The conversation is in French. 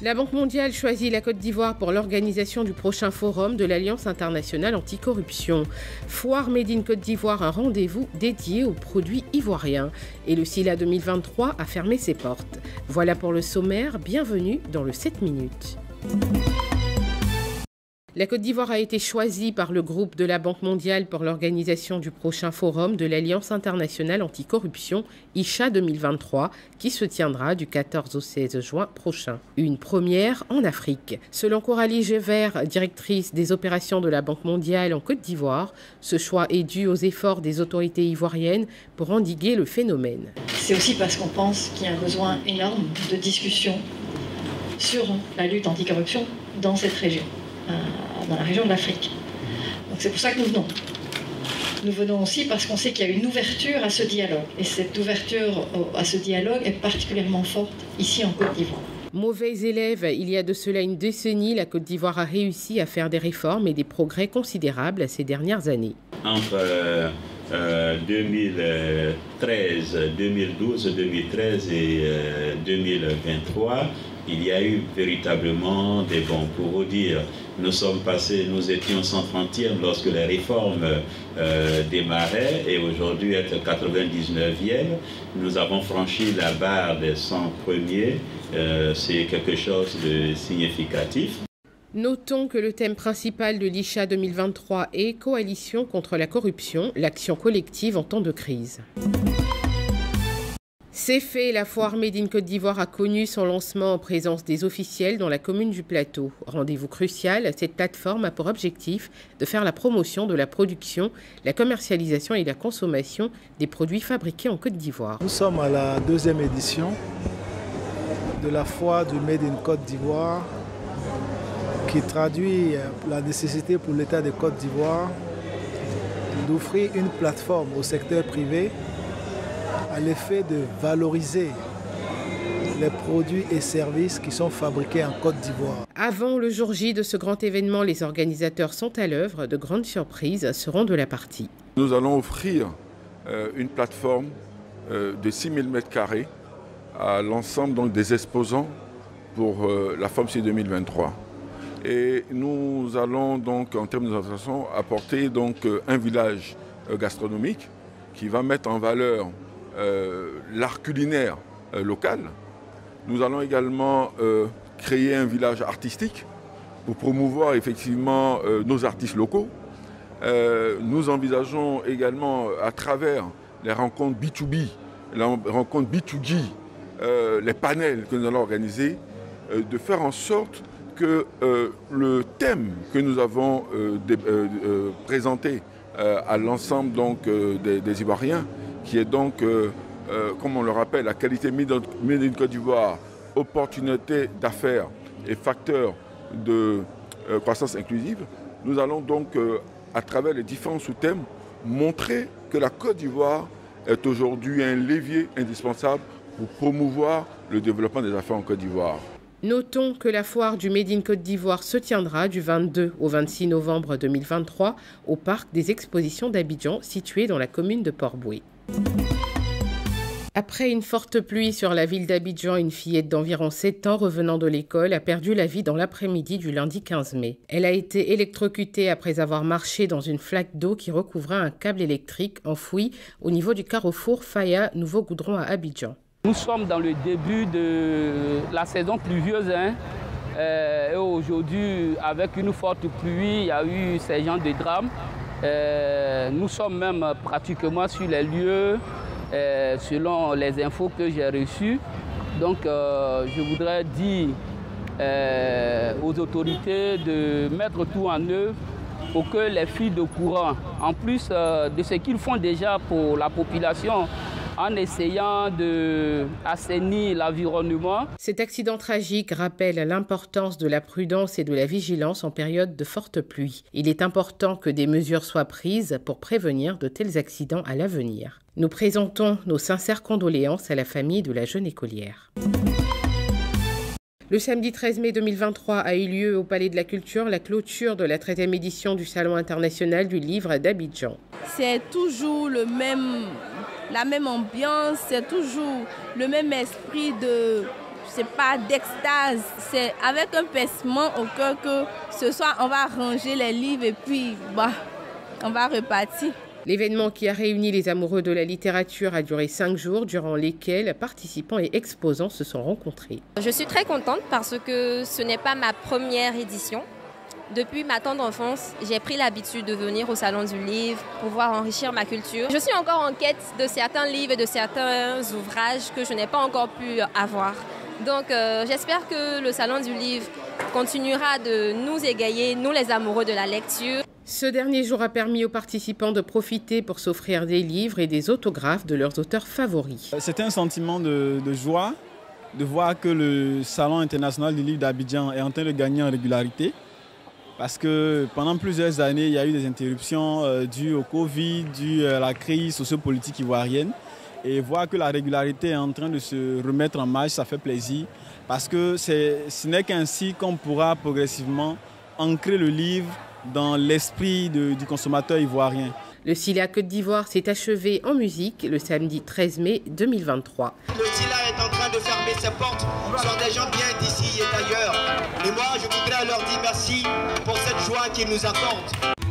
La Banque mondiale choisit la Côte d'Ivoire pour l'organisation du prochain forum de l'Alliance internationale anticorruption. Foire Made in Côte d'Ivoire, un rendez-vous dédié aux produits ivoiriens. Et le SILA 2023 a fermé ses portes. Voilà pour le sommaire, bienvenue dans le 7 minutes. La Côte d'Ivoire a été choisie par le groupe de la Banque mondiale pour l'organisation du prochain forum de l'Alliance internationale anticorruption, ICHA 2023, qui se tiendra du 14 au 16 juin prochain. Une première en Afrique. Selon Coralie Gevert, directrice des opérations de la Banque mondiale en Côte d'Ivoire, ce choix est dû aux efforts des autorités ivoiriennes pour endiguer le phénomène. C'est aussi parce qu'on pense qu'il y a un besoin énorme de discussion sur la lutte anticorruption dans cette région. Dans la région de l'Afrique. Donc c'est pour ça que nous venons. Nous venons aussi parce qu'on sait qu'il y a une ouverture à ce dialogue. Et cette ouverture à ce dialogue est particulièrement forte ici en Côte d'Ivoire. Mauvais élève, il y a de cela une décennie, la Côte d'Ivoire a réussi à faire des réformes et des progrès considérables ces dernières années. Entre 2013, 2012, 2013 et 2023, il y a eu véritablement des bons. Pour vous dire, nous étions 130e lorsque les réformes démarraient et aujourd'hui être 99e. Nous avons franchi la barre des 100 premiers. C'est quelque chose de significatif. Notons que le thème principal de l'ICHA 2023 est « Coalition contre la corruption, l'action collective en temps de crise ». C'est fait, la foire Made in Côte d'Ivoire a connu son lancement en présence des officiels dans la commune du Plateau. Rendez-vous crucial, cette plateforme a pour objectif de faire la promotion de la production, la commercialisation et la consommation des produits fabriqués en Côte d'Ivoire. Nous sommes à la deuxième édition de la foire du Made in Côte d'Ivoire qui traduit la nécessité pour l'État de Côte d'Ivoire d'offrir une plateforme au secteur privé à l'effet de valoriser les produits et services qui sont fabriqués en Côte d'Ivoire. Avant le jour J de ce grand événement, les organisateurs sont à l'œuvre. De grandes surprises seront de la partie. Nous allons offrir une plateforme de 6000 m² à l'ensemble donc, des exposants pour la FOMC 2023. Et nous allons donc, en termes d'organisation, apporter donc, un village gastronomique qui va mettre en valeur l'art culinaire local. Nous allons également créer un village artistique pour promouvoir effectivement nos artistes locaux. Nous envisageons également à travers les rencontres B2B, les rencontres B2G, les panels que nous allons organiser, de faire en sorte que le thème que nous avons présenté à l'ensemble donc, des Ivoiriens, qui est donc, comme on le rappelle, la qualité Made in Côte d'Ivoire, opportunité d'affaires et facteur de croissance inclusive, nous allons donc, à travers les différents sous-thèmes, montrer que la Côte d'Ivoire est aujourd'hui un levier indispensable pour promouvoir le développement des affaires en Côte d'Ivoire. Notons que la foire du Made in Côte d'Ivoire se tiendra du 22 au 26 novembre 2023 au parc des expositions d'Abidjan, situé dans la commune de Port-Bouët. Après une forte pluie sur la ville d'Abidjan, une fillette d'environ 7 ans revenant de l'école a perdu la vie dans l'après-midi du lundi 15 mai. Elle a été électrocutée après avoir marché dans une flaque d'eau qui recouvrait un câble électrique enfoui au niveau du carrefour Faya Nouveau Goudron à Abidjan. Nous sommes dans le début de la saison pluvieuse. Et aujourd'hui, avec une forte pluie, il y a eu ces genres de drames. Nous sommes même pratiquement sur les lieux, selon les infos que j'ai reçues. Donc, je voudrais dire aux autorités de mettre tout en œuvre pour que les filles de courant, en plus de ce qu'ils font déjà pour la population, en essayant d'assainir l'environnement. Cet accident tragique rappelle l'importance de la prudence et de la vigilance en période de forte pluie. Il est important que des mesures soient prises pour prévenir de tels accidents à l'avenir. Nous présentons nos sincères condoléances à la famille de la jeune écolière. Le samedi 13 mai 2023 a eu lieu au Palais de la Culture la clôture de la 13e édition du Salon international du livre d'Abidjan. C'est toujours la même ambiance, c'est toujours le même esprit c'est pas d'extase, c'est avec un pincement au cœur que ce soir on va ranger les livres et puis on va repartir. L'événement qui a réuni les amoureux de la littérature a duré 5 jours, durant lesquels participants et exposants se sont rencontrés. Je suis très contente parce que ce n'est pas ma première édition. Depuis ma tendre enfance, j'ai pris l'habitude de venir au Salon du Livre pour pouvoir enrichir ma culture. Je suis encore en quête de certains livres et de certains ouvrages que je n'ai pas encore pu avoir. Donc j'espère que le Salon du Livre continuera de nous égayer, nous les amoureux de la lecture. Ce dernier jour a permis aux participants de profiter pour s'offrir des livres et des autographes de leurs auteurs favoris. C'est un sentiment de joie de voir que le Salon international du livre d'Abidjan est en train de gagner en régularité. Parce que pendant plusieurs années, il y a eu des interruptions dues au Covid, dues à la crise sociopolitique ivoirienne. Et voir que la régularité est en train de se remettre en marche, ça fait plaisir. Parce que ce n'est qu'ainsi qu'on pourra progressivement ancrer le livre dans l'esprit du consommateur ivoirien. Le SILA Côte d'Ivoire s'est achevé en musique le samedi 13 mai 2023. Le SILA est en train de fermer ses portes sur des gens bien d'ici et d'ailleurs. Et moi, je voudrais leur dire merci pour cette joie qu'ils nous accordent.